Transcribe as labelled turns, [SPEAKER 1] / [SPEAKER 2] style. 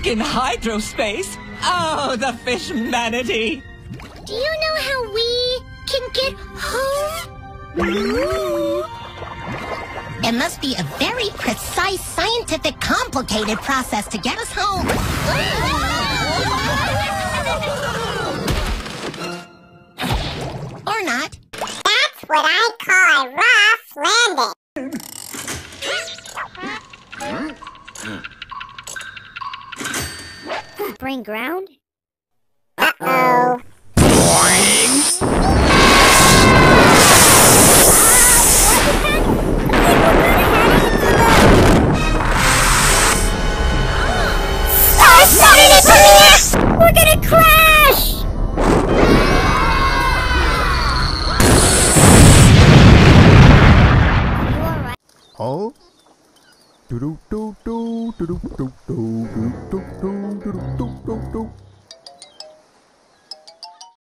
[SPEAKER 1] stuck in hydrospace. Oh, the fish manatee.
[SPEAKER 2] Do you know how we can get home? It must be a very precise, scientific, complicated process to get us home. Or not.
[SPEAKER 3] That's what I call a rough landing.
[SPEAKER 2] Brain ground?
[SPEAKER 3] Uh-oh. We're gonna crash!
[SPEAKER 2] You alright?
[SPEAKER 4] Huh? Do do do do do do do do do do do.